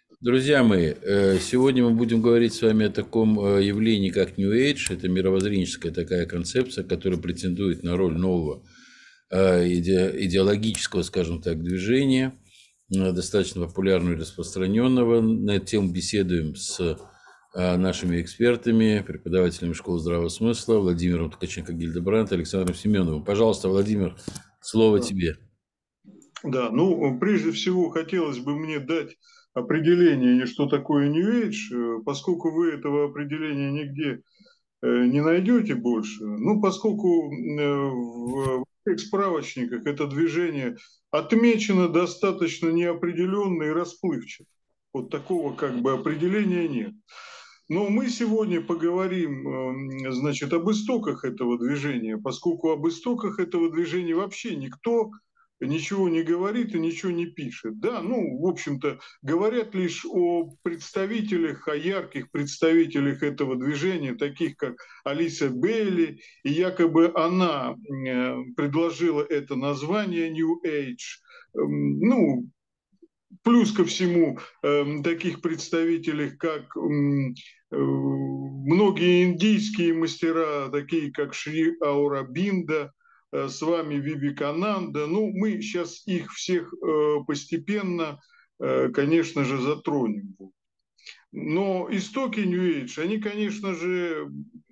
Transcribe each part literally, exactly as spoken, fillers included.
Друзья мои, э, сегодня мы будем говорить с вами о таком э, явлении, как New Age. Это мировоззренческая такая концепция, которая претендует на роль нового э, иде- идеологического, скажем так, движения, э, достаточно популярного и распространенного. На эту тему беседуем с э, нашими экспертами, преподавателями школы здравого смысла Владимиром Ткаченко-Гильдебрандт и Александром Семеновым. Пожалуйста, Владимир, слово Да, тебе. да, ну, прежде всего, хотелось бы мне дать определение, что такое New Age, э, поскольку вы этого определения нигде э, не найдете больше. Ну, поскольку э, в в справочниках это движение отмечено достаточно неопределенно и расплывчато. Вот такого как бы определения нет. Но мы сегодня поговорим, э, значит, об истоках этого движения, поскольку об истоках этого движения вообще никто ничего не говорит и ничего не пишет. Да, ну, в общем-то, говорят лишь о представителях, о ярких представителях этого движения, таких как Алиса Бейли, и якобы она э, предложила это название New Age. Эм, Ну, плюс ко всему, э, таких представителей, как э, многие индийские мастера, такие как Шри Аурабинда, э, с вами Вивекананда. Ну, мы сейчас их всех э, постепенно, э, конечно же, затронем. Но истоки New Age, они, конечно же,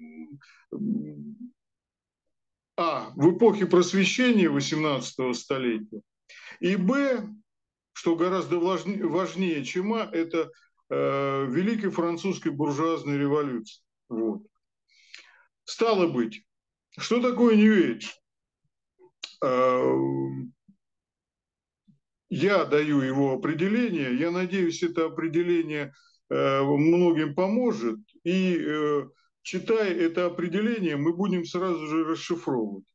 а, в эпохе просвещения восемнадцатого столетия, и б, что гораздо важнее, чем А, это э, Великой Французской буржуазной революции. Вот. Стало быть, что такое New Age? Э, я даю его определение, я надеюсь, это определение э, многим поможет, и э, читая это определение, мы будем сразу же расшифровывать.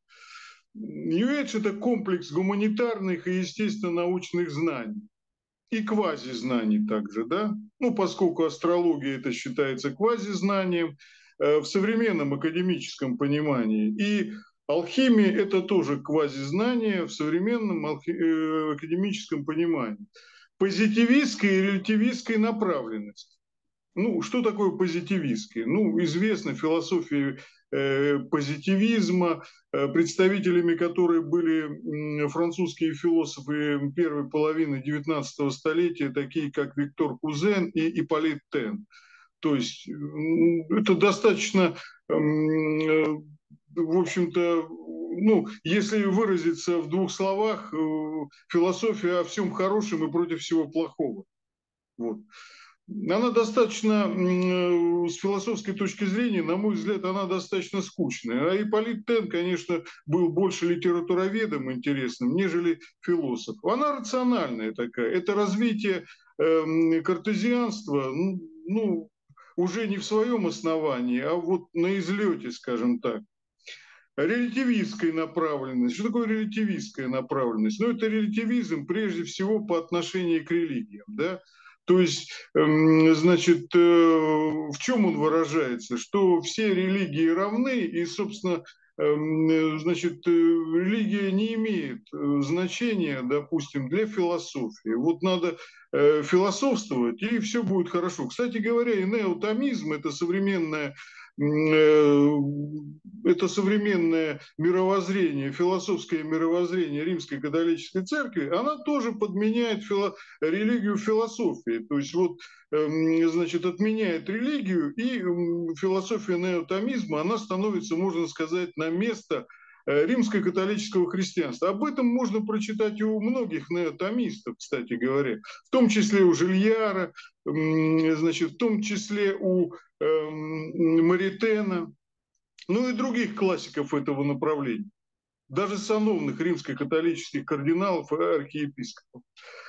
New Age – это комплекс гуманитарных и естественно-научных знаний и квазизнаний также, да? Ну, поскольку астрология это считается квазизнанием э, в современном академическом понимании, и алхимия это тоже квазизнание в современном алхи- э, академическом понимании. Позитивистская и релятивистская направленность. Ну, что такое позитивистский? Ну, известно философия э, позитивизма, э, представителями которой были м, французские философы первой половины девятнадцатого столетия, такие как Виктор Кузен и Ипполит Тен. То есть м, это достаточно, м, э, в общем-то, ну, если выразиться в двух словах, э, философия о всем хорошем и против всего плохого. Вот. Она достаточно, э, с философской точки зрения, на мой взгляд, она достаточно скучная. А Ипполит Тен, конечно, был больше литературоведом интересным, нежели философ. Она рациональная такая. Это развитие э, картезианства, ну, уже не в своем основании, а вот на излете, скажем так. Релятивистская направленность. Что такое релятивистская направленность? Ну, это релятивизм прежде всего по отношению к религиям. Да? То есть, эм, значит, э, в чем он выражается? Что все религии равны, и, собственно, эм, э, значит, э, религия не имеет э, значения, допустим, для философии. Вот надо э, философствовать, и все будет хорошо. Кстати говоря, и неотомизм – это современная э, это современное мировоззрение, философское мировоззрение Римской католической церкви, она тоже подменяет фило, религию философии. То есть вот, эм, значит, отменяет религию, и эм, философия неотомизма, она становится, можно сказать, на место э, римско-католического христианства. Об этом можно прочитать и у многих неотомистов, кстати говоря, в том числе у Жильяра, значит, в том числе у эм, Маритена, ну и других классиков этого направления, даже сановных римско-католических кардиналов и архиепископов.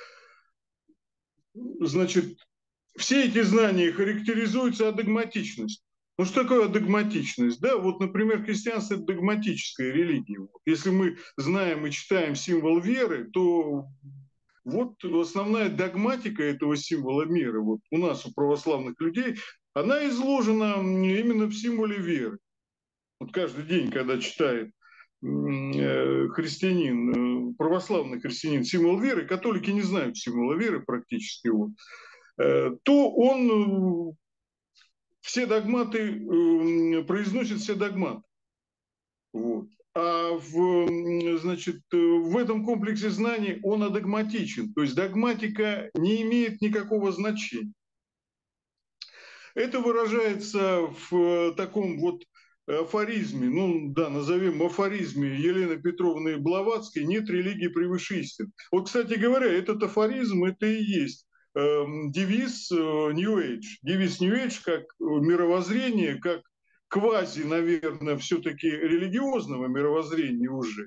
Значит, все эти знания характеризуются адогматичностью. Ну что такое адогматичность? Да, вот, например, христианство – это догматическая религия. Вот. Если мы знаем и читаем символ веры, то вот основная догматика этого символа мира, вот у нас, у православных людей, она изложена именно в символе веры. Вот каждый день, когда читает э, христианин, э, православный христианин символ веры, католики не знают символа веры практически. Вот. то он все догматы, произносит все догматы. Вот. А в, значит, в этом комплексе знаний он адогматичен, то есть догматика не имеет никакого значения. Это выражается в таком вот афоризме, ну да, назовем афоризме Елены Петровны Блаватской «Нет религии превыше истин». Вот, кстати говоря, этот афоризм – это и есть э, девиз New Age. Девиз New Age как мировоззрение, как квази, наверное, все-таки религиозного мировоззрения уже.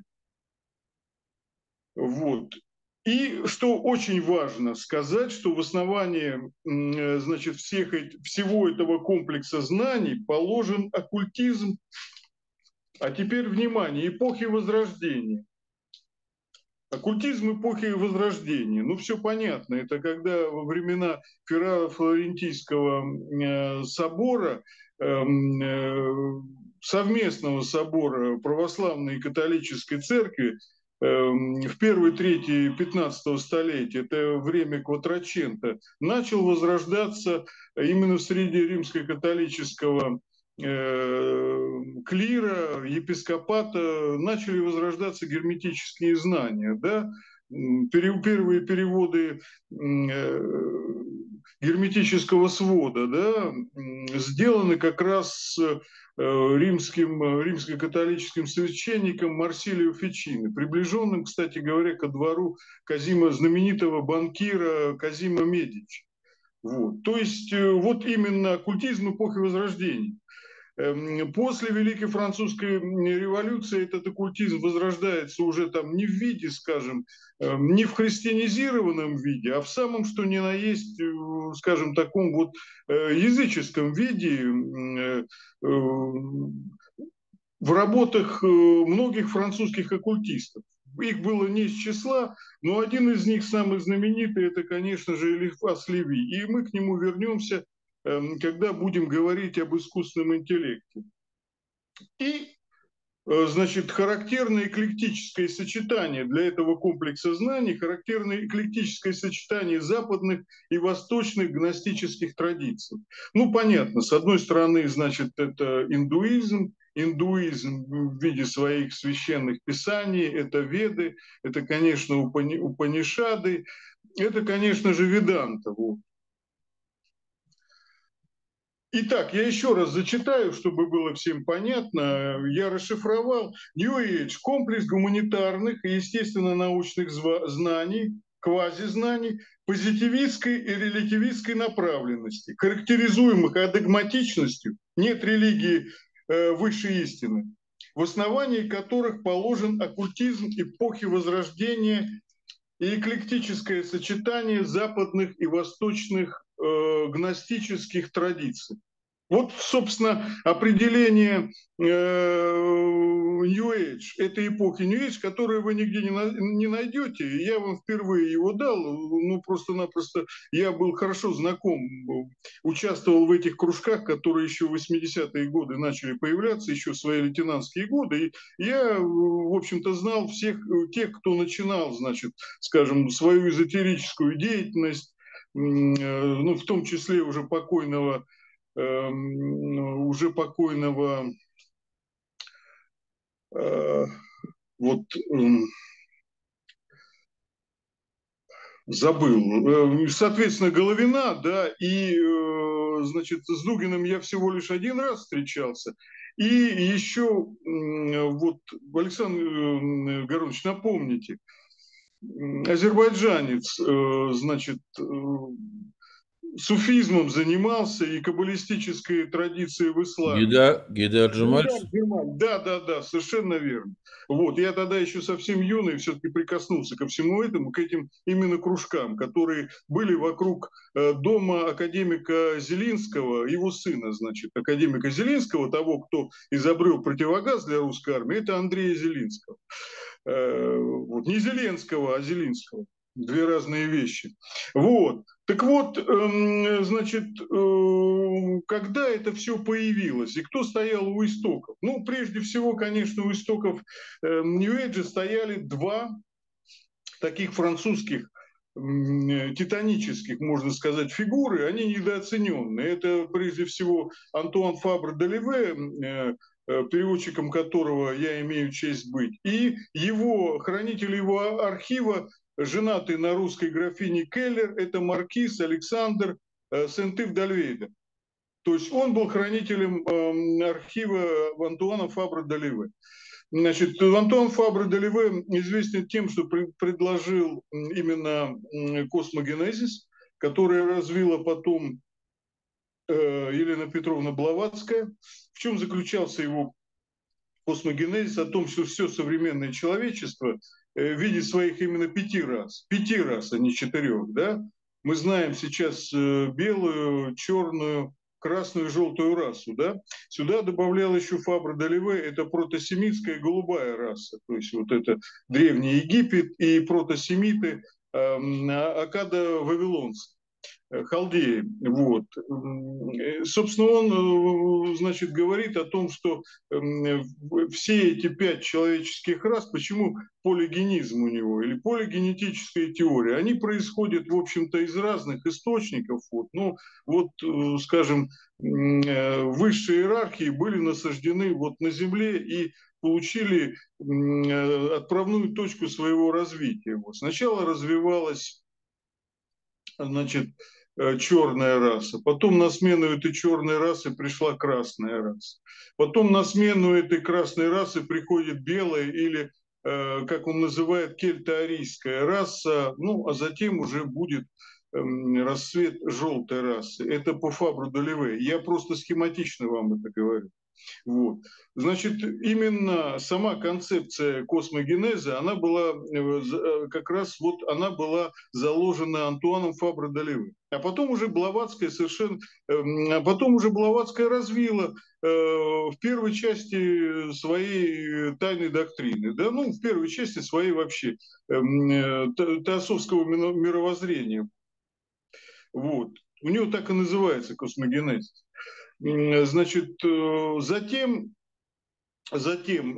Вот. И что очень важно сказать, что в основании, значит, всех, всего этого комплекса знаний положен оккультизм. А теперь, внимание, эпохи Возрождения. Оккультизм эпохи Возрождения. Ну, все понятно. Это когда во времена Флорентийского собора, совместного собора православной и католической церкви, в первой трети пятнадцатого столетия, это время Кватраченто, начал возрождаться именно в среде римско-католического клира, епископата, начали возрождаться герметические знания. Да? Первые переводы герметического свода, да, сделаны как раз римским, римско-католическим священником Марсилио Фичино, приближенным, кстати говоря, ко двору Казима, знаменитого банкира Казима Медичи. Вот. То есть вот именно оккультизм эпохи Возрождения. После Великой Французской революции этот оккультизм возрождается уже там не в виде, скажем, не в христианизированном виде, а в самом что ни на есть, скажем, таком вот языческом виде, в работах многих французских оккультистов. Их было не из числа, но один из них, самый знаменитый, это, конечно же, Элифас Леви. И мы к нему вернемся, когда будем говорить об искусственном интеллекте. И, значит, характерное эклектическое сочетание для этого комплекса знаний, характерное эклектическое сочетание западных и восточных гностических традиций. Ну, понятно, с одной стороны, значит, это индуизм, индуизм в виде своих священных писаний, это Веды, это, конечно, Упанишады, это, конечно же, Веданта. Вот. Итак, я еще раз зачитаю, чтобы было всем понятно. Я расшифровал New Age – комплекс гуманитарных и естественно-научных знаний, квазизнаний, позитивистской и релятивистской направленности, характеризуемых адогматичностью, нет религии э, высшей истины, в основании которых положен оккультизм эпохи Возрождения и эклектическое сочетание западных и восточных э, гностических традиций. Вот, собственно, определение э, New Age, этой эпохи New Age, которую вы нигде не, на, не найдете. Я вам впервые его дал, ну, просто-напросто я был хорошо знаком, участвовал в этих кружках, которые еще в восьмидесятые годы начали появляться, еще в свои лейтенантские годы. И я, в общем-то, знал всех тех, кто начинал, значит, скажем, свою эзотерическую деятельность, ну, в том числе уже покойного уже покойного э, вот э, забыл, соответственно, Головина, да, и, э, значит, с Дугиным я всего лишь один раз встречался, и еще вот, Александр Горович, напомните, азербайджанец, э, значит, э, суфизмом занимался и каббалистической традицией в исламе. Гидар, Гидар Джемаль? Да, да, да, совершенно верно. Вот, я тогда еще совсем юный все-таки прикоснулся ко всему этому, к этим именно кружкам, которые были вокруг дома академика Зелинского, его сына, значит, академика Зелинского, того, кто изобрел противогаз для русской армии, это Андрея Зелинского. Вот, не Зеленского, а Зелинского. Две разные вещи. Вот. Так вот, значит, когда это все появилось и кто стоял у истоков? Ну, прежде всего, конечно, у истоков Нью-Эйджа стояли два таких французских титанических, можно сказать, фигуры, они недооценены. Это прежде всего Антуан Фабр-де-Леве, переводчиком которого я имею честь быть, и его, хранитель его архива, женатый на русской графине Келлер, это маркиз Александр Сент-Ив-Дальвейда. То есть он был хранителем архива Антуана Фабра-де-Леве. Значит, Антуан Фабр-де-Леве известен тем, что предложил именно космогенезис, который развила потом Елена Петровна Блаватская. В чем заключался его космогенезис? О том, что все современное человечество видит своих именно пяти рас. Пяти рас, а не четырех. Да? Мы знаем сейчас белую, черную, красную и желтую расу. Да? Сюда добавлял еще Фабр-де-Леве, это протосемитская голубая раса. То есть вот это Древний Египет и протосемиты аккадо-вавилонцы. Халдеи. Вот. Собственно, он, значит, говорит о том, что все эти пять человеческих рас, почему полигенизм у него или полигенетическая теория, они происходят, в общем-то, из разных источников. Вот. Ну, вот, скажем, высшие иерархии были насаждены вот на Земле и получили отправную точку своего развития. Вот. Сначала развивалась, значит, черная раса. Потом на смену этой черной расы пришла красная раса. Потом на смену этой красной расы приходит белая или, как он называет, кельто-арийская раса. Ну, а затем уже будет расцвет желтой расы. Это по Фабру-де-Леве. Я просто схематично вам это говорю. Вот. Значит, именно сама концепция космогенеза, она была как раз вот она была заложена Антуаном Фабр-де-Леве. А потом уже Блаватская совершенно, а потом уже Блаватская развила в первой части своей тайной доктрины, да, ну, в первой части своей вообще теософского мировоззрения. Вот. У него так и называется космогенез. Значит, затем, затем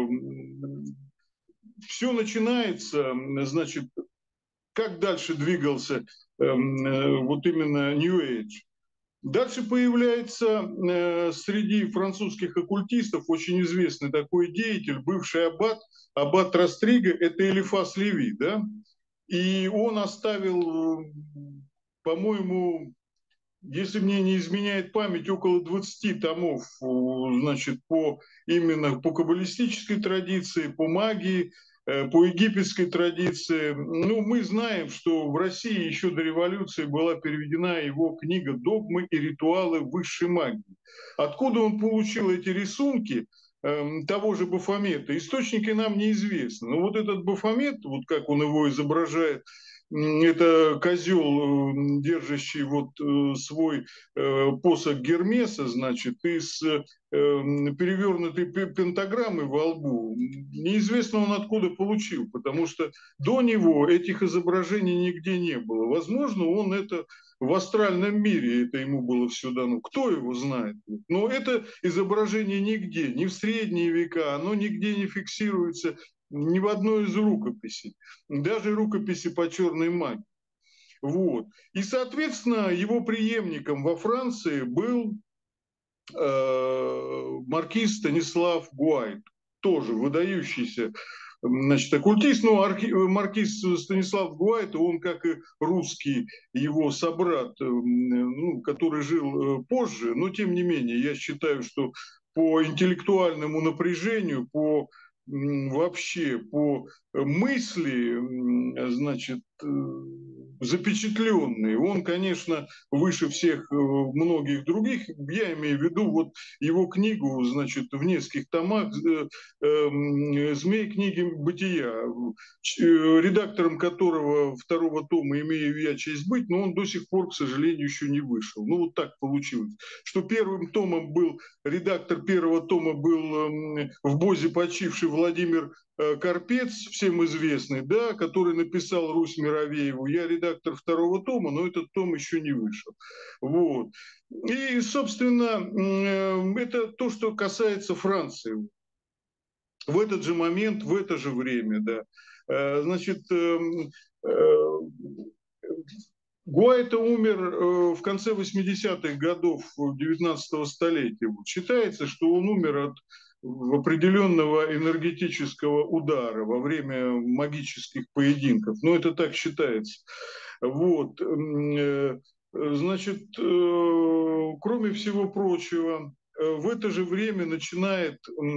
все начинается, значит, как дальше двигался вот именно New Age. Дальше появляется среди французских оккультистов очень известный такой деятель, бывший аббат, аббат Растрига, это Элифас Леви, да, и он оставил, по-моему, если мне не изменяет память, около двадцати томов, значит, по, именно по каббалистической традиции, по магии, по египетской традиции. Ну, мы знаем, что в России еще до революции была переведена его книга «Догмы и ритуалы высшей магии». Откуда он получил эти рисунки того же Бафомета, источники нам неизвестны. Но вот этот Бафомет, вот как он его изображает, это козел, держащий вот свой посох Гермеса, значит, из перевернутой пентаграммы во лбу. Неизвестно он откуда получил, потому что до него этих изображений нигде не было. Возможно, он это в астральном мире, это ему было все дано. Кто его знает? Но это изображение нигде, ни в средние века, оно нигде не фиксируется, ни в одной из рукописей, даже рукописи по черной магии. Вот. И, соответственно, его преемником во Франции был э, маркиз Станислав Гуайт, тоже выдающийся, значит, оккультист, но архи... маркиз Станислав Гуайт, он, как и русский его собрат, ну, который жил позже, но тем не менее, я считаю, что по интеллектуальному напряжению, по вообще по мысли, значит, запечатленные. Он, конечно, выше всех многих других. Я имею в виду вот его книгу, значит, в нескольких томах «Змей книги бытия», редактором которого второго тома имею я честь быть, но он до сих пор, к сожалению, еще не вышел. Ну, вот так получилось. Что первым томом был, редактор первого тома был в Бозе почивший Владимир Карпец, всем известный, да, который написал «Русь Мировееву». Я редактор второго тома, но этот том еще не вышел. Вот. И, собственно, это то, что касается Франции. В этот же момент, в это же время, да, значит, Гуайта умер в конце восьмидесятых годов девятнадцатого столетия. Считается, что он умер от определенного энергетического удара во время магических поединков. Но это так считается. Вот. Значит, кроме всего прочего, в это же время начинает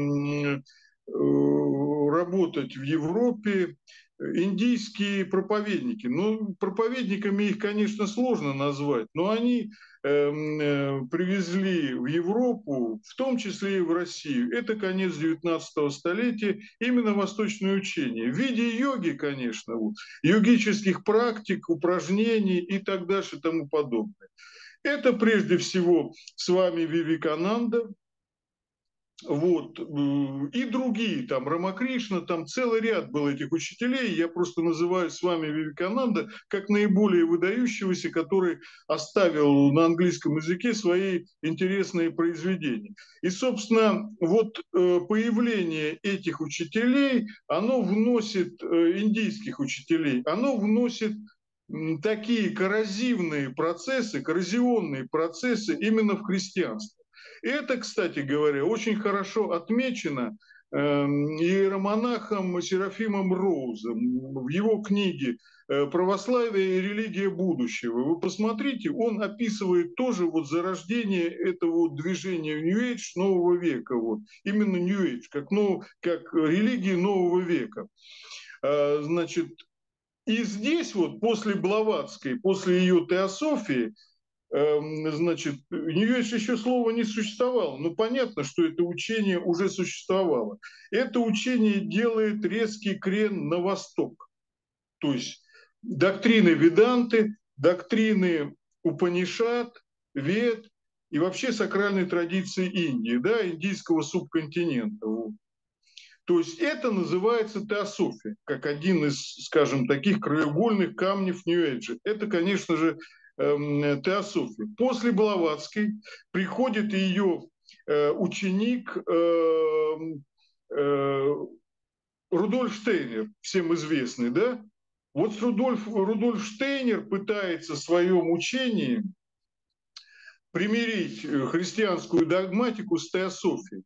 работать в Европе индийские проповедники. Ну, проповедниками их, конечно, сложно назвать, но они э, привезли в Европу, в том числе и в Россию, это конец девятнадцатого столетия, именно восточное учение. В виде йоги, конечно, вот, йогических практик, упражнений и так дальше и тому подобное. Это прежде всего с вами Вивекананда, вот, и другие, там, Рамакришна, там целый ряд был этих учителей, я просто называю с вами Вивекананда как наиболее выдающегося, который оставил на английском языке свои интересные произведения. И, собственно, вот появление этих учителей, оно вносит, индийских учителей, оно вносит такие коррозивные процессы, коррозионные процессы именно в христианство. И это, кстати говоря, очень хорошо отмечено иеромонахом Серафимом Роузом в его книге «Православие и религия будущего». Вы посмотрите, он описывает тоже вот зарождение этого движения New Age нового века, вот, именно New Age, как, ну, как религии нового века. Значит, и здесь вот после Блаватской, после ее теософии, значит, New Age еще слова не существовало, но понятно, что это учение уже существовало. Это учение делает резкий крен на восток. То есть доктрины Веданты, доктрины Упанишад, Вед и вообще сакральной традиции Индии, да, индийского субконтинента. То есть это называется теософия, как один из, скажем, таких краеугольных камней New Age. Это, конечно же, теософия. После Блаватской приходит ее ученик Рудольф Штейнер, всем известный, да? Вот Рудольф, Рудольф Штейнер пытается в своем учении примирить христианскую догматику с теософией.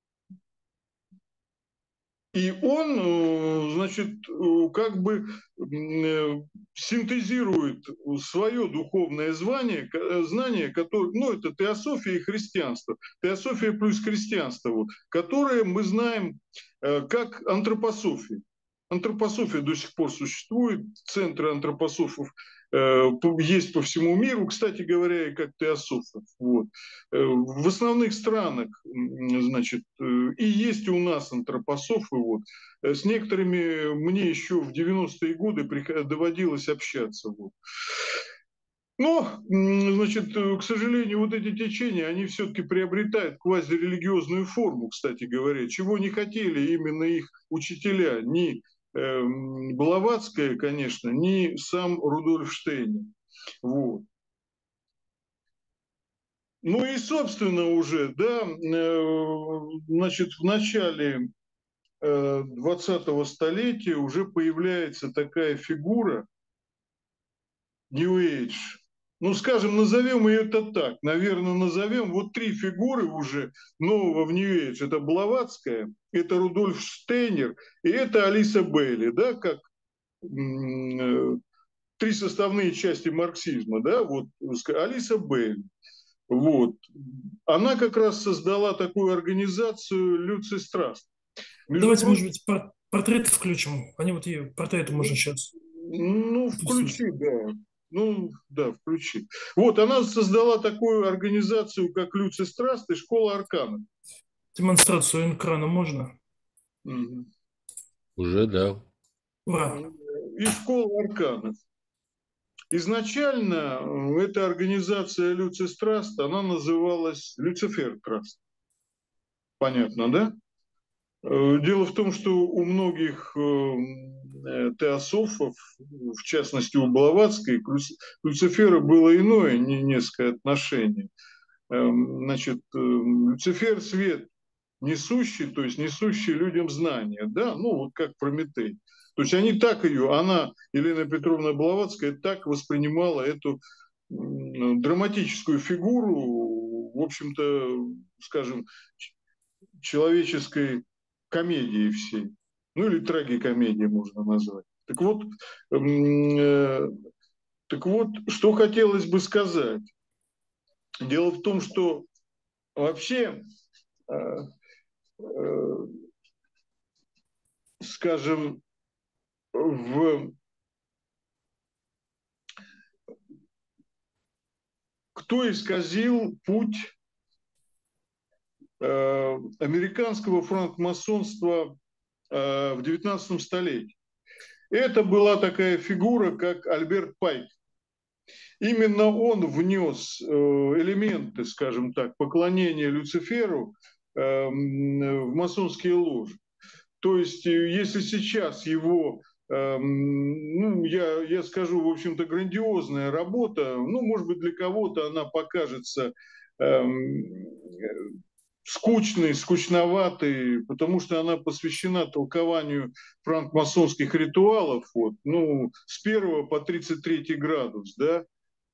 И он, значит, как бы синтезирует свое духовное звание, знание, которое, ну, это теософия и христианство. Теософия плюс христианство, вот, которое мы знаем как антропософия. Антропософия до сих пор существует, центры антропософов есть по всему миру, кстати говоря, и как теософов. Вот. В основных странах, значит, и есть у нас антропософы. Вот. С некоторыми мне еще в девяностые годы доводилось общаться. Вот. Но, значит, к сожалению, вот эти течения, они все-таки приобретают квазирелигиозную форму, кстати говоря, чего не хотели именно их учителя, ни Блаватская, конечно, ни сам Рудольф Штейнер. Вот. Ну и, собственно, уже, да, значит, в начале двадцатого столетия уже появляется такая фигура New Age. Ну, скажем, назовем ее это так. Наверное, назовем вот три фигуры уже нового в New Age. Это Блаватская, это Рудольф Штейнер и это Алиса Бейли, да, как м- три составные части марксизма, да, вот Алиса Бейли. Вот. Она как раз создала такую организацию Люци Страст. Между Давайте, прочим, может быть, портреты включим. Они вот ее портреты можно сейчас. Ну, включи, да. Ну, да, включи. Вот, она создала такую организацию, как Люци Страст и Школа Аркана. Демонстрацию экрана можно? Угу. Уже, да. Ура. И Школа Арканов. Изначально эта организация Люци Страст, она называлась Люцифер Траст. Понятно, да? Дело в том, что у многих теософов, в частности у Блаватской, к Люциферу было иное несколько отношение. Значит, Люцифер – свет несущий, то есть несущий людям знания, да, ну вот как Прометей. То есть они так ее, она, Елена Петровна Блаватская, так воспринимала эту драматическую фигуру, в общем-то, скажем, человеческой комедии всей. Ну или трагикомедии можно назвать. Так вот, э, так вот, что хотелось бы сказать. Дело в том, что вообще, э, э, скажем, в... кто исказил путь э, американского франкмасонства э, в девятнадцатом столетии? Это была такая фигура, как Альберт Пайк. Именно он внес элементы, скажем так, поклонения Люциферу в масонские ложи. То есть, если сейчас его, ну, я, я скажу, в общем-то, грандиозная работа, ну, может быть, для кого-то она покажется скучный, скучноватый, потому что она посвящена толкованию франкмасонских ритуалов, вот, ну, с первого по тридцать третий градус, да.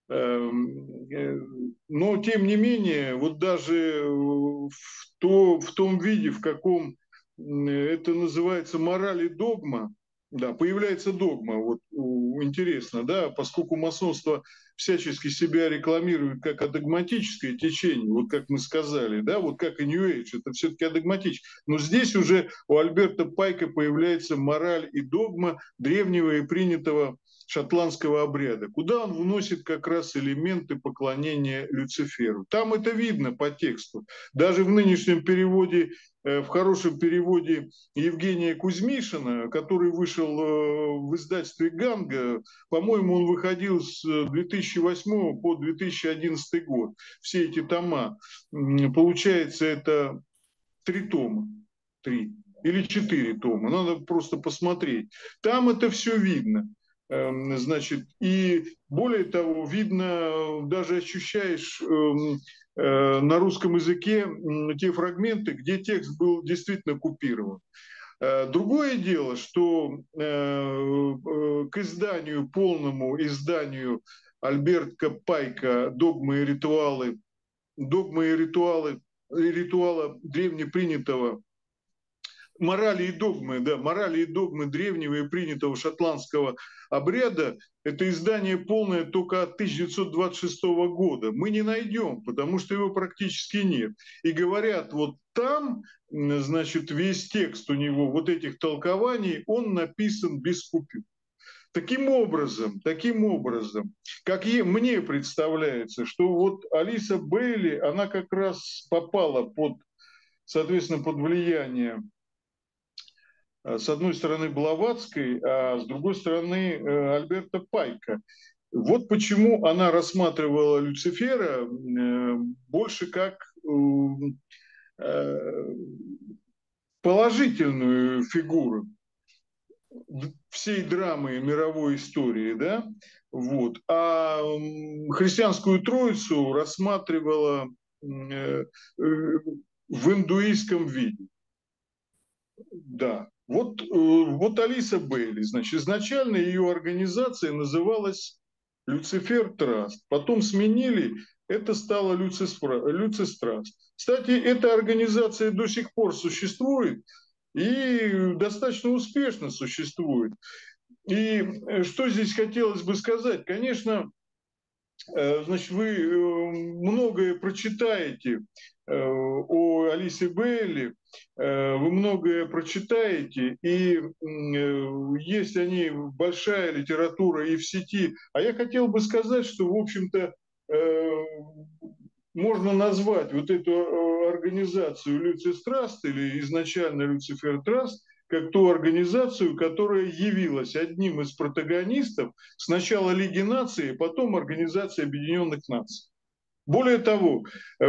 Но, тем не менее, вот даже в, то, в том виде, в каком это называется мораль и догма, да, появляется догма, вот интересно, да, поскольку масонство всячески себя рекламирует как адогматическое течение, вот как мы сказали, да, вот как и New Age, это все-таки адогматическое. Но здесь уже у Альберта Пайка появляется мораль и догма древнего и принятого шотландского обряда, куда он вносит как раз элементы поклонения Люциферу. Там это видно по тексту. Даже в нынешнем переводе, в хорошем переводе Евгения Кузьмишина, который вышел в издательстве «Ганга», по-моему, он выходил с две тысячи восьмого по две тысячи одиннадцатый год. Все эти тома. Получается, это три тома. Три. Или четыре тома. Надо просто посмотреть. Там это все видно. Значит, и более того, видно, даже ощущаешь на русском языке те фрагменты, где текст был действительно купирован. Другое дело, что к изданию, полному изданию Альберта Пайка «Догмы и ритуалы», «Догмы и ритуалы», ритуала древнепринятого, морали и догмы, да, морали и догмы древнего и принятого шотландского обряда, это издание полное только от тысяча девятьсот двадцать шестого года. Мы не найдем, потому что его практически нет. И говорят, вот там, значит, весь текст у него, вот этих толкований, он написан без купюр. Таким образом, таким образом, как и мне представляется, что вот Алиса Бейли, она как раз попала под, соответственно, под влияние с одной стороны Блаватской, а с другой стороны Альберта Пайка. Вот почему она рассматривала Люцифера больше как положительную фигуру всей драмы мировой истории, да? Вот. А христианскую троицу рассматривала в индуистском виде. Да. Вот, вот Алиса Бейли, значит, изначально ее организация называлась Люцифер Траст, потом сменили, это стало Люцистраст. Кстати, эта организация до сих пор существует и достаточно успешно существует. И что здесь хотелось бы сказать? Конечно, значит, вы многое прочитаете о Алисе Бейли, вы многое прочитаете, и есть о ней большая литература и в сети. А я хотел бы сказать, что, в общем-то, можно назвать вот эту организацию Люцистраст или изначально Люцифер Траст как ту организацию, которая явилась одним из протагонистов сначала Лиги наций, потом Организации Объединенных Наций. Более того,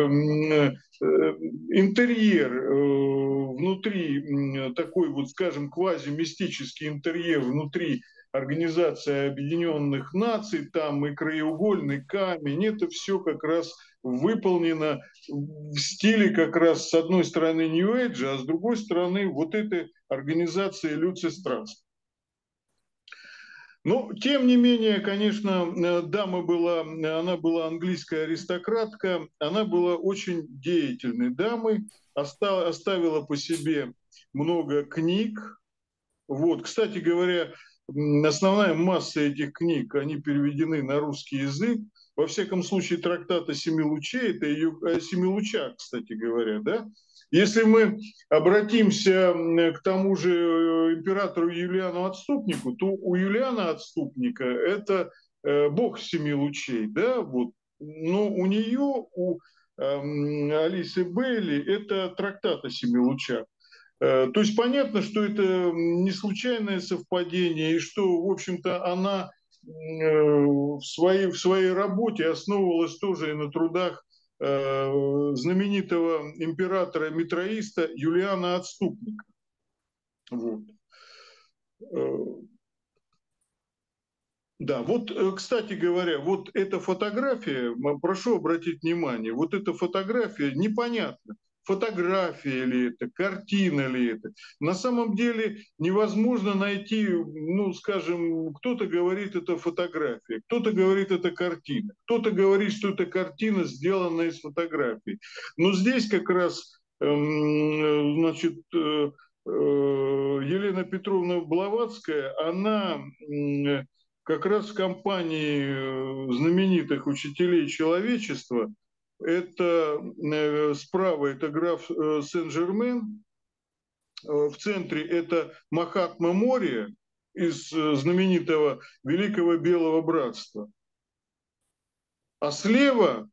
интерьер внутри, такой вот, скажем, квазимистический интерьер внутри Организации Объединенных Наций, там и краеугольный камень, это все как раз выполнено в стиле как раз с одной стороны New Age, а с другой стороны вот этой организации Люцистраст. Но, тем не менее, конечно, дама была, она была английская аристократка, она была очень деятельной дамой, оставила по себе много книг. Вот, кстати говоря, основная масса этих книг, они переведены на русский язык. Во всяком случае, трактат о семи лучей, это ее, о семи лучах, кстати говоря, да. Если мы обратимся к тому же императору Юлиану Отступнику, то у Юлиана Отступника это бог семи лучей, да, вот. Но у нее, у Алисы Бейли, это трактат о семи лучах. То есть понятно, что это не случайное совпадение, и что, в общем-то, она в своей, в своей работе основывалась тоже и на трудах знаменитого императора-митроиста Юлиана Отступника. Вот. Да, вот, кстати говоря, вот эта фотография, прошу обратить внимание, вот эта фотография непонятна. Фотография ли это, картина ли это. На самом деле невозможно найти, ну, скажем, кто-то говорит, это фотография, кто-то говорит, это картина, кто-то говорит, что это картина, сделанная из фотографий. Но здесь как раз, значит, Елена Петровна Блаватская, она как раз в компании знаменитых учителей человечества, это справа это граф Сен-Жермен, в центре это Махатма Мория из знаменитого Великого Белого Братства, а слева,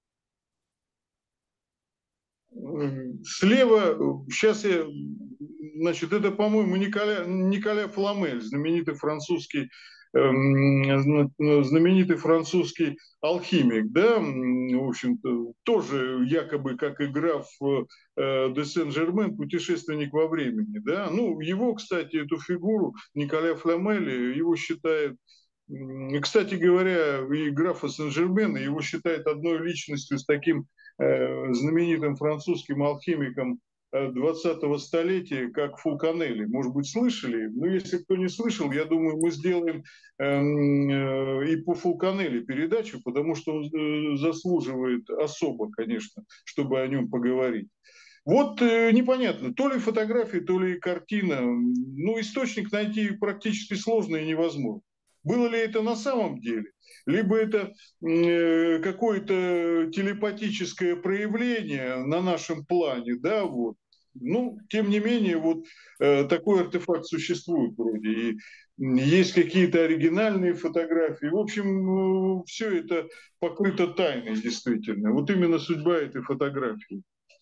слева, сейчас я, значит, это, по-моему, Николя, Николя Фламель, знаменитый французский знаменитый французский алхимик, да, в общем-то, тоже якобы, как и граф де Сен-Жермен, путешественник во времени, да, ну, его, кстати, эту фигуру Николя Фламель, его считает, кстати говоря, и графа Сен-Жермена его считает одной личностью с таким знаменитым французским алхимиком двадцатого столетия, как Фулканелли. Может быть, слышали? Но если кто не слышал, я думаю, мы сделаем и по Фулканелли передачу, потому что он заслуживает особо, конечно, чтобы о нем поговорить. Вот непонятно, то ли фотография, то ли картина. Ну, источник найти практически сложно и невозможно. Было ли это на самом деле? Либо это какое-то телепатическое проявление на нашем плане, да, вот. Ну, тем не менее, вот э, такой артефакт существует вроде. И есть какие-то оригинальные фотографии. В общем, э, все это покрыто тайной, действительно. Вот именно судьба этой фотографии.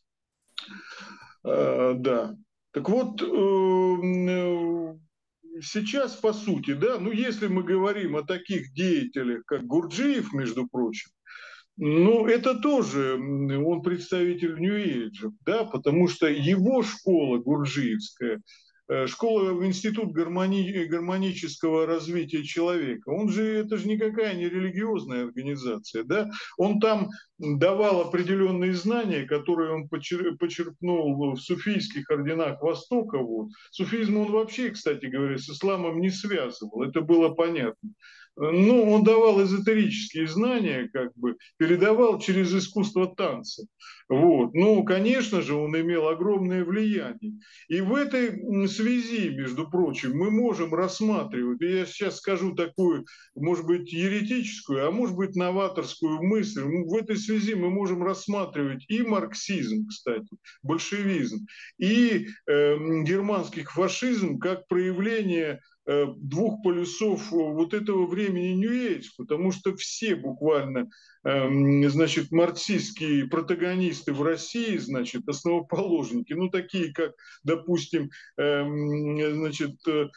Э, да. Так вот, э, сейчас, по сути, да, ну, если мы говорим о таких деятелях, как Гурджиев, между прочим, ну, это тоже он представитель Нью-Эйджа, да, потому что его школа гурджиевская, школа, институт гармони, гармонического развития человека, он же, это же никакая не религиозная организация, да, он там давал определенные знания, которые он почерпнул в суфийских орденах Востока, вот. Суфизм он вообще, кстати говоря, с исламом не связывал, это было понятно. Ну, он давал эзотерические знания, как бы, передавал через искусство танца. Вот. Ну, конечно же, он имел огромное влияние. И в этой связи, между прочим, мы можем рассматривать, я сейчас скажу такую, может быть, еретическую, а может быть, новаторскую мысль, в этой связи мы можем рассматривать и марксизм, кстати, большевизм, и э, германский фашизм как проявление двух полюсов вот этого времени New Age, потому что все буквально, значит, марксистские протагонисты в России, значит, основоположники, ну, такие как, допустим, значит,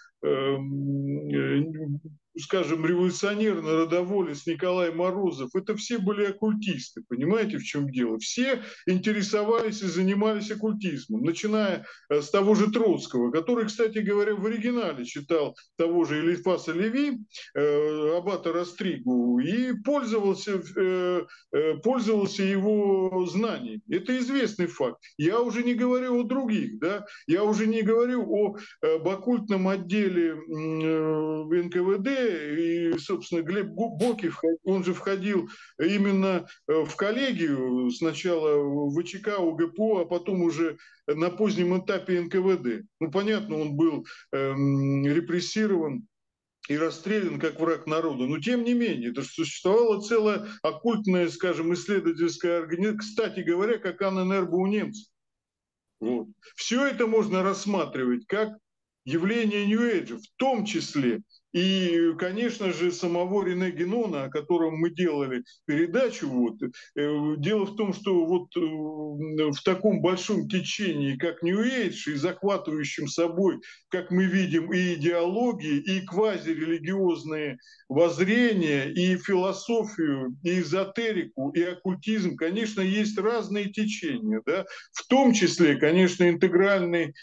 скажем, революционер, народоволец Николай Морозов, это все были оккультисты, понимаете, в чем дело? Все интересовались и занимались оккультизмом, начиная с того же Троцкого, который, кстати говоря, в оригинале читал того же Элифаса Леви, э, аббата Растригу, и пользовался, э, пользовался его знаниями. Это известный факт. Я уже не говорю о других, да, я уже не говорю о, об оккультном отделе э, эн ка вэ дэ, и, собственно, Глеб Бокий, он же входил именно в коллегию, сначала в ВЧК, УГПО, а потом уже на позднем этапе эн ка вэ дэ. Ну, понятно, он был эм, репрессирован и расстрелян как враг народа. Но тем не менее, это же существовала целая оккультная, скажем, исследовательская организация, кстати говоря, как Анненербо у немцев. Вот. Все это можно рассматривать как явление Нью-Эйджа, в том числе и, конечно же, самого Рене Генона, о котором мы делали передачу. Вот. Дело в том, что вот в таком большом течении, как Нью-Эйдж, и захватывающем собой, как мы видим, и идеологии, и квазирелигиозные воззрения, и философию, и эзотерику, и оккультизм, конечно, есть разные течения, да? В том числе, конечно, интегральный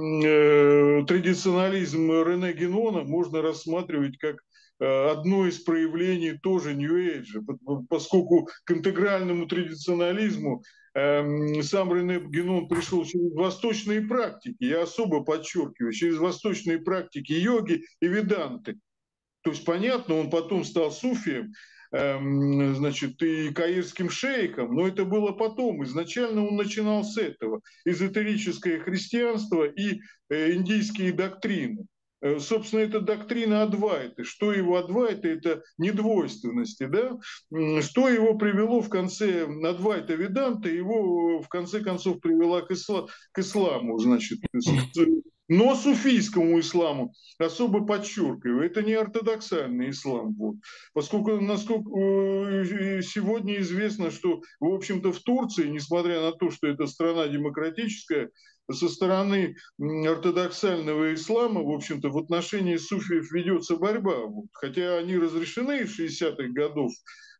э, традиционализм Рене Генона можно рассматривать как одно из проявлений тоже Нью-Эйджа, поскольку к интегральному традиционализму э, сам Рене Генон пришел через восточные практики, я особо подчеркиваю, через восточные практики йоги и веданты. То есть, понятно, он потом стал суфием, э, значит, и каирским шейхом, но это было потом. Изначально он начинал с этого. Эзотерическое христианство и э, индийские доктрины. Собственно, это доктрина Адвайты. Что его Адвайта? Это недвойственности. Да? Что его привело в конце Адвайта Веданта, его в конце концов привела к, исла, к исламу. Значит, но суфийскому исламу, особо подчеркиваю, это не ортодоксальный ислам. Вот. Поскольку, насколько сегодня известно, что, в общем-то, в Турции, несмотря на то, что это страна демократическая, со стороны ортодоксального ислама, в общем-то, в отношении суфиев ведется борьба. Вот. Хотя они разрешены в шестидесятых годов,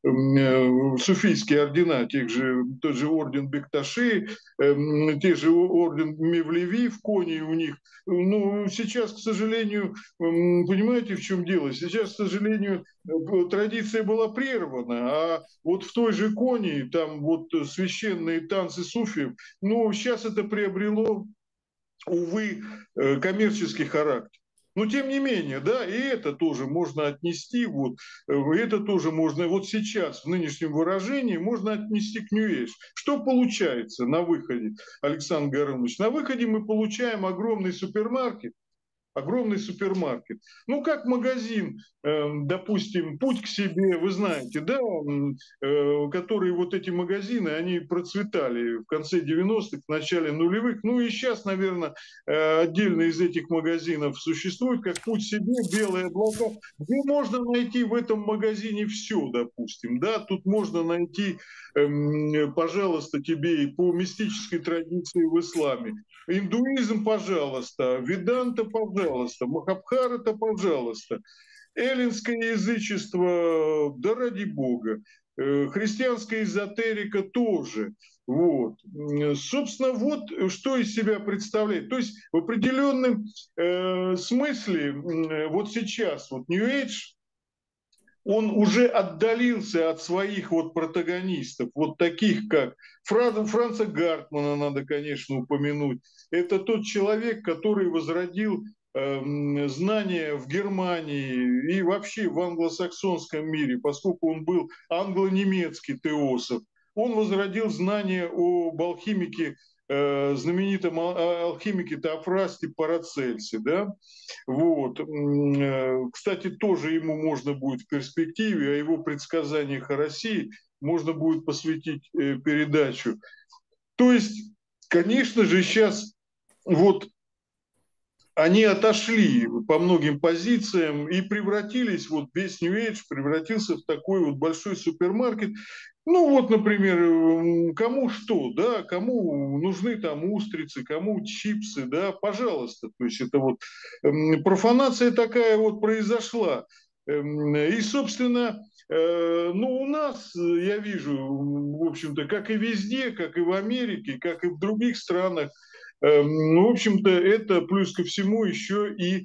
суфийские ордена, тех же, тот же орден Бекташи, те же орден Мевлеви в Коне у них. Ну, сейчас, к сожалению, понимаете, в чем дело? Сейчас, к сожалению, традиция была прервана, а вот в той же Коне, там вот священные танцы суфиев, ну, сейчас это приобрело, увы, коммерческий характер. Но тем не менее, да, и это тоже можно отнести, вот, это тоже можно, вот сейчас в нынешнем выражении можно отнести к Нью-Эйдж. Что получается на выходе, Александр Гарунович? На выходе мы получаем огромный супермаркет, огромный супермаркет. Ну, как магазин, э, допустим, «Путь к себе», вы знаете, да, э, которые вот эти магазины, они процветали в конце девяностых, в начале нулевых. Ну, и сейчас, наверное, э, отдельно из этих магазинов существует, как «Путь к себе», «Белые облака», где можно найти в этом магазине все, допустим, да, тут можно найти, э, пожалуйста, тебе и по мистической традиции в исламе. Индуизм, пожалуйста, веданта, пожалуйста, Махабхарата, пожалуйста, эллинское язычество, да ради бога, христианская эзотерика тоже. Вот. Собственно, вот что из себя представляет. То есть в определенном э, смысле вот сейчас вот New Age, он уже отдалился от своих вот протагонистов, вот таких как Франца, Франца Гартмана, надо, конечно, упомянуть. Это тот человек, который возродил э, знания в Германии и вообще в англосаксонском мире, поскольку он был англо-немецкий теософ. Он возродил знания об алхимике, э, знаменитом алхимике Теофрасте Парацельсе, да, вот. Кстати, тоже ему можно будет в перспективе, о его предсказаниях о России можно будет посвятить передачу. То есть, конечно же, сейчас вот они отошли по многим позициям и превратились, вот весь New Age превратился в такой вот большой супермаркет. Ну вот, например, кому что, да, кому нужны там устрицы, кому чипсы, да, пожалуйста. То есть это вот профанация такая вот произошла. И, собственно, ну, у нас, я вижу, в общем-то, как и везде, как и в Америке, как и в других странах, ну, в общем-то, это плюс ко всему еще и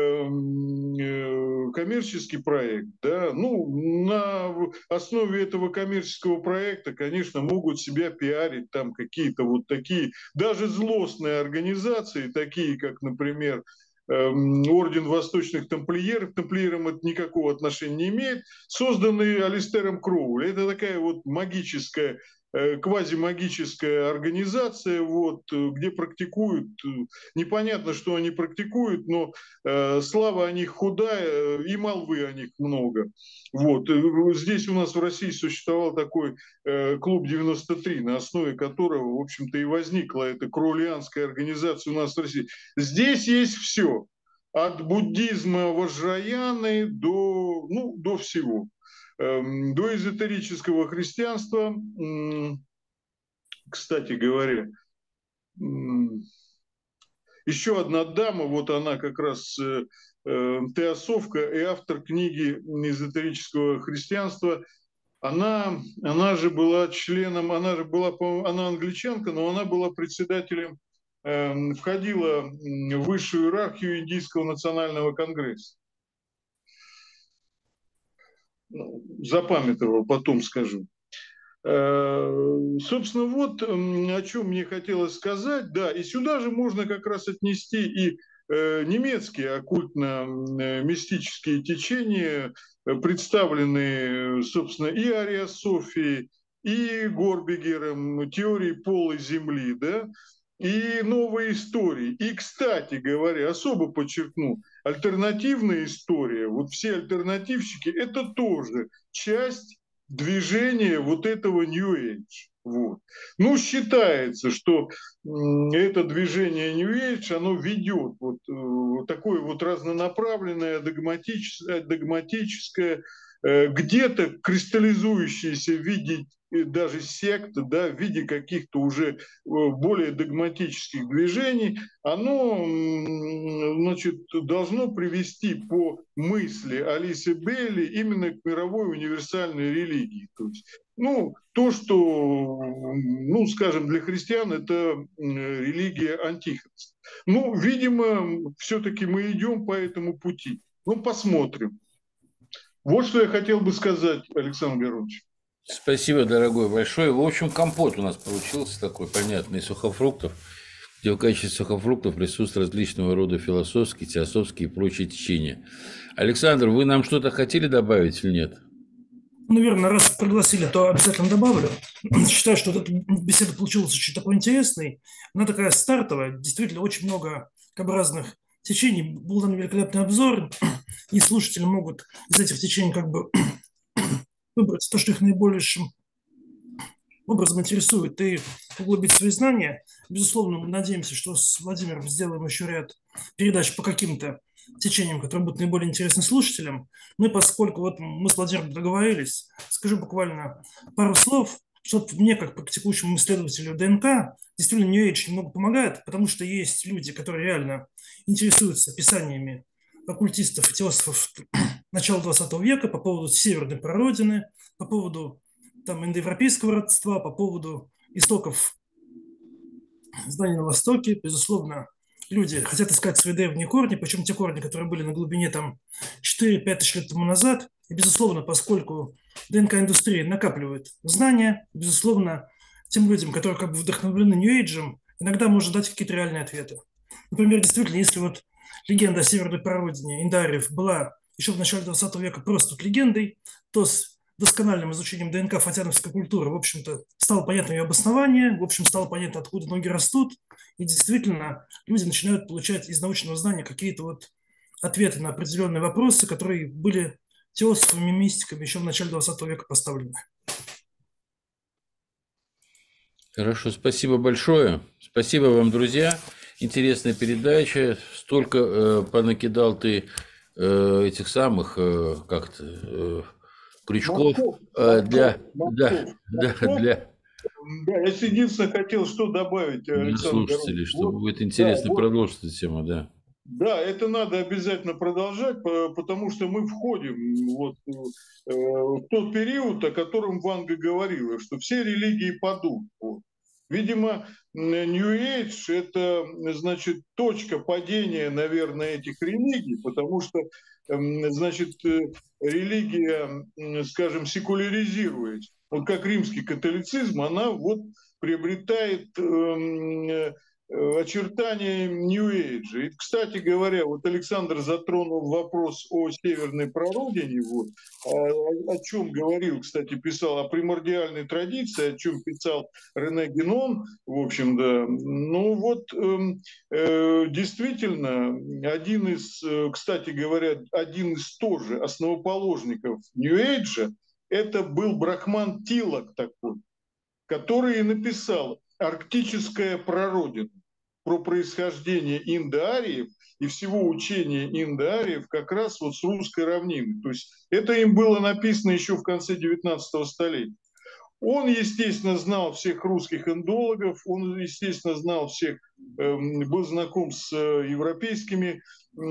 коммерческий проект. Да? Ну, на основе этого коммерческого проекта, конечно, могут себя пиарить там какие-то вот такие, даже злостные организации, такие как, например, орден восточных тамплиеров, тамплиерам это никакого отношения не имеет, созданный Алистером Кроули. Это такая вот магическая, квазимагическая организация, вот, где практикуют, непонятно, что они практикуют, но э, слава о них худая и молвы о них много. Вот. Здесь у нас в России существовал такой э, клуб девяносто три, на основе которого, в общем-то, и возникла эта кроулианская организация у нас в России. Здесь есть все, от буддизма Ваджраяны до, ну, до всего. До эзотерического христианства, кстати говоря, еще одна дама, вот она как раз теософка и автор книги эзотерического христианства, она, она же была членом, она же была, она англичанка, но она была председателем, входила в высшую иерархию Индийского национального конгресса. Запамятовал, потом скажу. Собственно, вот о чем мне хотелось сказать. Да, и сюда же можно как раз отнести и немецкие оккультно-мистические течения, представленные, собственно, и Ариософией, и Горбигером, теорией полой Земли, да, и новые истории. И, кстати говоря, особо подчеркну, альтернативная история, вот все альтернативщики, это тоже часть движения вот этого New Age. Вот. Ну, считается, что это движение New Age, оно ведет вот, вот такое вот разнонаправленное, догматическое, догматическое где-то кристаллизующееся в виде даже сект, да, в виде каких-то уже более догматических движений, оно, значит, должно привести по мысли Алисы Бейли именно к мировой универсальной религии. То есть, ну, то, что, ну, скажем, для христиан это религия антихриста. Ну, видимо, все-таки мы идем по этому пути. Ну, посмотрим. Вот что я хотел бы сказать, Александр Горович. Спасибо, дорогой, большое. В общем, компот у нас получился такой понятный из сухофруктов, где в качестве сухофруктов присутствуют различного рода философские, теософские и прочие течения. Александр, вы нам что-то хотели добавить или нет? Наверное, раз пригласили, то обязательно добавлю. Считаю, что эта беседа получилась очень такой интересной. Она такая стартовая, действительно очень много разных течений. Был дан великолепный обзор, и слушатели могут из этих течений как бы выбрать то, что их наибольшим образом интересует, и углубить свои знания. Безусловно, мы надеемся, что с Владимиром сделаем еще ряд передач по каким-то течениям, которые будут наиболее интересны слушателям. Ну и поскольку вот мы с Владимиром договорились, скажу буквально пару слов, что мне, как практикующему исследователю ДНК, действительно New Age немного помогает, потому что есть люди, которые реально интересуются писаниями оккультистов и теософов начала двадцатого века по поводу северной прародины, по поводу там, индоевропейского родства, по поводу истоков знаний на Востоке. Безусловно, люди хотят искать свои древние корни, причем те корни, которые были на глубине там четыре-пять тысяч лет тому назад. И, безусловно, поскольку ДНК-индустрия накапливает знания, безусловно, тем людям, которые как бы вдохновлены Нью-Эйджем, иногда может дать какие-то реальные ответы. Например, действительно, если вот легенда о северной прародине индариев была еще в начале двадцатого века просто вот легендой, то с доскональным изучением ДНК фатьяновской культуры, в общем-то, стало понятно ее обоснование, в общем, стало понятно, откуда ноги растут, и действительно люди начинают получать из научного знания какие-то вот ответы на определенные вопросы, которые были теософами, мистиками еще в начале двадцатого века поставлены. Хорошо, спасибо большое. Спасибо вам, друзья. Интересная передача. Столько э, понакидал ты э, этих самых, э, как-то, э, крючков э, для, да, да, для... Да, я единственное хотел что добавить, Александр слушателей, чтобы вот, будет интересно да, продолжить эту тему, да. Да, это надо обязательно продолжать, потому что мы входим вот в тот период, о котором Ванга говорила, что все религии падут. Вот. Видимо, New Age – это, значит, точка падения, наверное, этих религий, потому что, значит, религия, скажем, секуляризируется. Вот как римский католицизм, она вот приобретает очертания Нью-Эйджа. И, кстати говоря, вот Александр затронул вопрос о северной прародине, вот, о, о чем говорил, кстати, писал о примордиальной традиции, о чем писал Рене Генон, в общем, да. Ну вот, э, э, действительно, один из, кстати говоря, один из тоже основоположников Нью-Эйджа, это был Брахман Тилак такой, который и написал «Арктическая прародина», про происхождение индоариев и всего учения индоариев как раз вот с русской равнины. То есть это им было написано еще в конце девятнадцатого столетия. Он, естественно, знал всех русских индологов, он, естественно, знал всех, был знаком с европейскими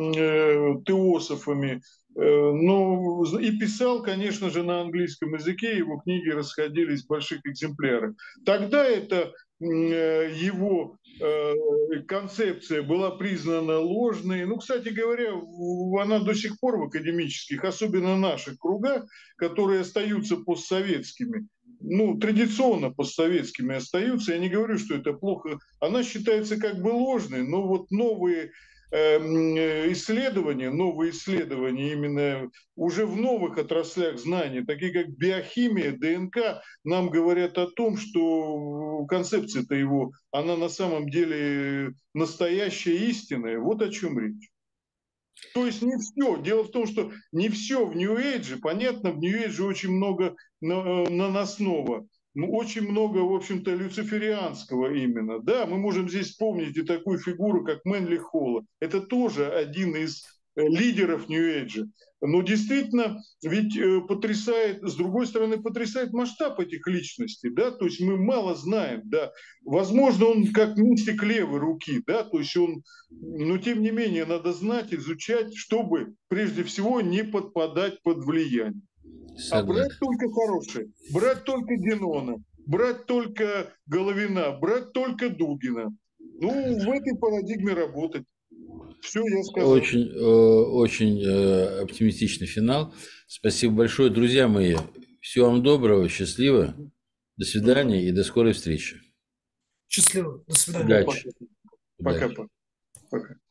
теософами, но и писал, конечно же, на английском языке, его книги расходились в больших экземплярах. Тогда это его концепция была признана ложной. Ну, кстати говоря, она до сих пор в академических, особенно наших кругах, которые остаются постсоветскими, ну, традиционно постсоветскими остаются. Я не говорю, что это плохо. Она считается как бы ложной, но вот новые исследования, новые исследования именно уже в новых отраслях знаний, такие как биохимия, ДНК, нам говорят о том, что концепция-то его, она на самом деле настоящая, истинная. Вот о чем речь. То есть не все. Дело в том, что не все в Нью-Эйдже. Понятно, в Нью-Эйдже очень много наносного. Ну, очень много, в общем-то, люциферианского именно. Да, мы можем здесь вспомнить и такую фигуру, как Мэнли Холла. Это тоже один из лидеров Нью-Эйджа. Но действительно, ведь потрясает, с другой стороны, потрясает масштаб этих личностей, да, то есть мы мало знаем, да. Возможно, он как мистик левой руки, да, то есть он, но тем не менее, надо знать, изучать, чтобы прежде всего не подпадать под влияние. Согласен. А брать только хорошее, брать только Генона, брать только Головина, брать только Дугина. Ну, в этой парадигме работать. Все, я сказал. Очень, очень оптимистичный финал. Спасибо большое, друзья мои. Всего вам доброго, счастливо. До свидания и до скорой встречи. Счастливо. До свидания. Удачи. Пока. Пока. Пока.